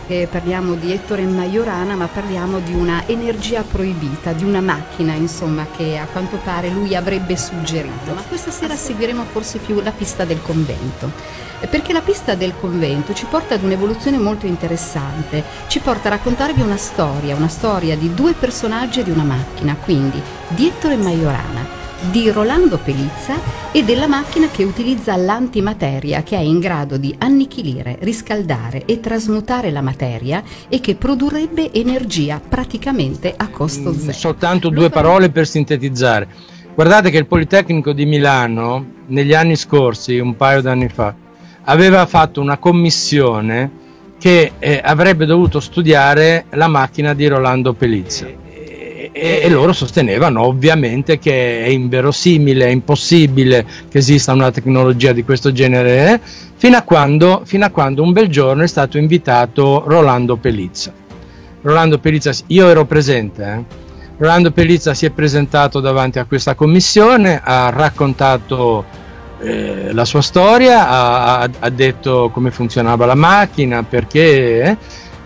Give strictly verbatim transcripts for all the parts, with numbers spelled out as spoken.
che parliamo di Ettore Majorana, ma parliamo di una energia proibita, di una macchina, insomma, che a quanto pare lui avrebbe suggerito. Ma questa sera seguiremo forse più la pista del convento, perché la pista del convento ci porta ad un'evoluzione molto interessante, ci porta a raccontarvi una storia, una storia di due personaggi e di una macchina, quindi di Ettore Majorana, di Rolando Pelizza e della macchina che utilizza l'antimateria, che è in grado di annichilire, riscaldare e trasmutare la materia e che produrrebbe energia praticamente a costo zero. Soltanto due parole per sintetizzare. Guardate che il Politecnico di Milano negli anni scorsi, un paio d'anni fa, aveva fatto una commissione che eh, avrebbe dovuto studiare la macchina di Rolando Pelizza. E, e loro sostenevano ovviamente che è inverosimile, è impossibile che esista una tecnologia di questo genere, eh, fino a quando, fino a quando un bel giorno è stato invitato Rolando Pelizza. Rolando Pelizza, io ero presente, eh. Rolando Pelizza si è presentato davanti a questa commissione, ha raccontato eh, la sua storia, ha, ha detto come funzionava la macchina, perché... Eh,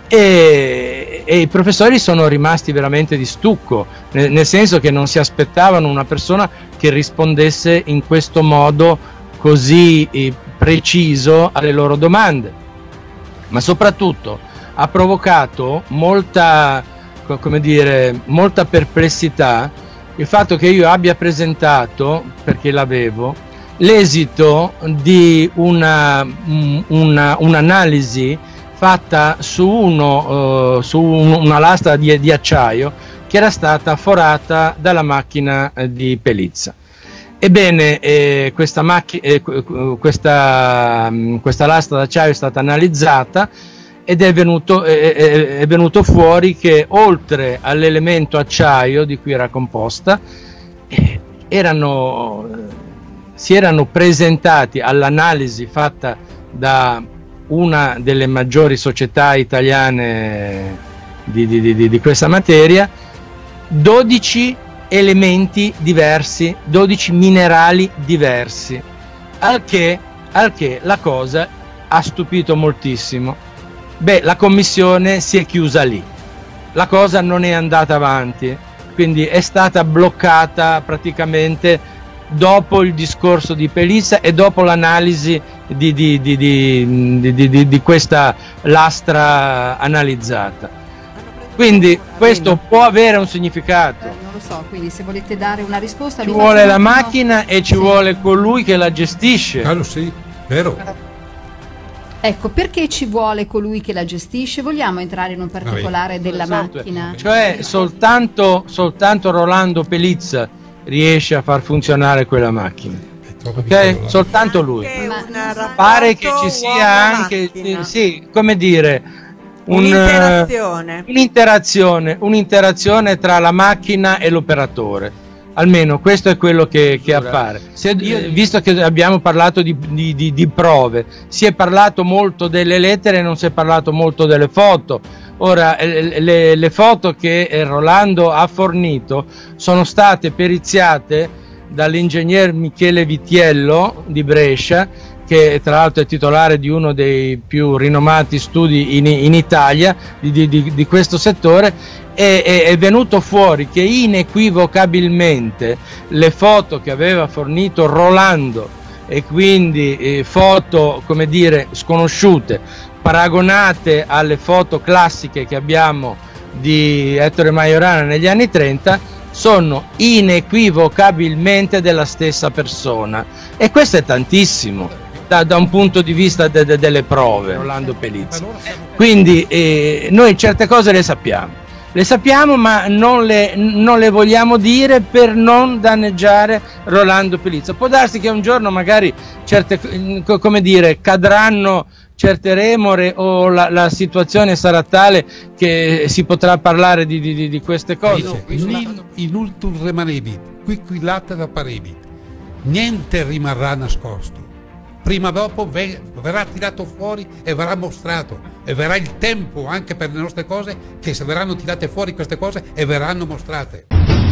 E, e i professori sono rimasti veramente di stucco, nel, nel senso che non si aspettavano una persona che rispondesse in questo modo così eh, preciso alle loro domande, ma soprattutto ha provocato molta, come dire, molta perplessità il fatto che io abbia presentato, perché l'avevo, l'esito di una, una, un'analisi fatta su, uno, uh, su un, una lastra di, di acciaio che era stata forata dalla macchina eh, di Pelizza. Ebbene, eh, questa, eh, questa, um, questa lastra d'acciaio è stata analizzata ed è venuto, eh, è venuto fuori che oltre all'elemento acciaio di cui era composta, eh, erano, si erano presentati all'analisi fatta da una delle maggiori società italiane di, di, di, di questa materia, dodici elementi diversi, dodici minerali diversi, al che, al che la cosa ha stupito moltissimo. Beh, la commissione si è chiusa lì, la cosa non è andata avanti, quindi è stata bloccata praticamente dopo il discorso di Pelizza e dopo l'analisi di, di, di, di, di, di, di questa lastra analizzata. Quindi questo può avere un significato. Eh, non lo so, quindi se volete dare una risposta... Ci vuole la macchina e ci sì. vuole colui che la gestisce. Ah, lo sì, vero. Ecco, perché ci vuole colui che la gestisce? Vogliamo entrare in un particolare della macchina? Cioè soltanto, soltanto Rolando Pelizza riesce a far funzionare quella macchina, ok? Soltanto lui. Pare che ci sia anche, sì, come dire, un'interazione, un'interazione, un'interazione tra la macchina e l'operatore. Almeno questo è quello che, che appare. Se, io, visto che abbiamo parlato di, di, di, di prove, si è parlato molto delle lettere e non si è parlato molto delle foto. Ora, le, le foto che Rolando ha fornito sono state periziate dall'ingegner Michele Vitiello di Brescia, che tra l'altro è titolare di uno dei più rinomati studi in, in Italia di, di, di questo settore, e è, è venuto fuori che inequivocabilmente le foto che aveva fornito Rolando, e quindi eh, foto, come dire, sconosciute, paragonate alle foto classiche che abbiamo di Ettore Majorana negli anni trenta, sono inequivocabilmente della stessa persona, e questo è tantissimo da, da un punto di vista de, de, delle prove. Rolando Pelizza, quindi eh, noi certe cose le sappiamo le sappiamo ma non le, non le vogliamo dire per non danneggiare Rolando Pelizza. Può darsi che un giorno magari certe, come dire, cadranno certe remore, o la, la situazione sarà tale che si potrà parlare di, di, di queste cose. In, in ultum remanebit, quiquillata da parebit, niente rimarrà nascosto. Prima o dopo verrà tirato fuori e verrà mostrato, e verrà il tempo anche per le nostre cose che se verranno tirate fuori queste cose e verranno mostrate.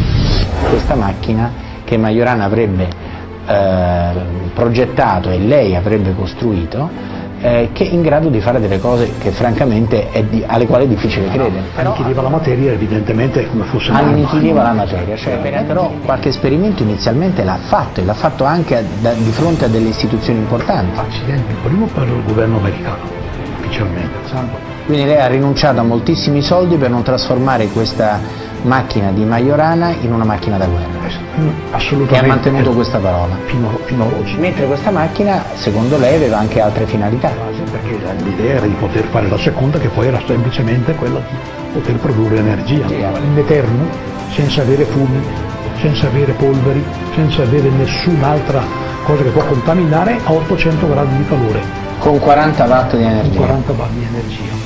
Questa macchina che Majorana avrebbe eh, progettato e lei avrebbe costruito eh, che è in grado di fare delle cose che francamente è di, alle quali è difficile credere. Annichiliva la materia evidentemente come fosse annichiliva la materia, cioè, però qualche esperimento inizialmente l'ha fatto e l'ha fatto anche da, di fronte a delle istituzioni importanti. Accidenti, il primo per il governo americano, ufficialmente. Quindi lei ha rinunciato a moltissimi soldi per non trasformare questa macchina di Majorana in una macchina da guerra. Assolutamente. E ha mantenuto questa parola. Fino, fino ad oggi. Mentre questa macchina, secondo lei, aveva anche altre finalità. Perché l'idea era di poter fare la seconda, che poi era semplicemente quella di poter produrre energia in eterno, senza avere fumi, senza avere polveri, senza avere nessun'altra cosa che può contaminare a ottocento gradi di calore. Con quaranta watt di energia. Con quaranta watt di energia.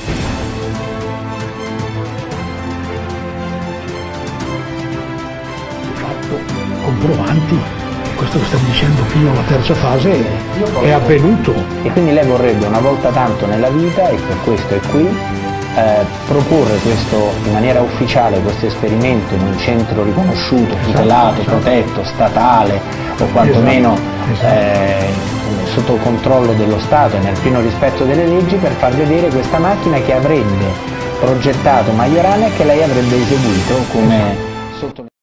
Comprovanti, questo che stiamo dicendo fino alla terza fase è avvenuto. E quindi lei vorrebbe una volta tanto nella vita, e per questo è qui, eh, proporre questo in maniera ufficiale, questo esperimento in un centro riconosciuto, tutelato, esatto, protetto, statale o quantomeno esatto, esatto. Eh, sotto il controllo dello Stato e nel pieno rispetto delle leggi, per far vedere questa macchina che avrebbe progettato Majorana e che lei avrebbe eseguito come sotto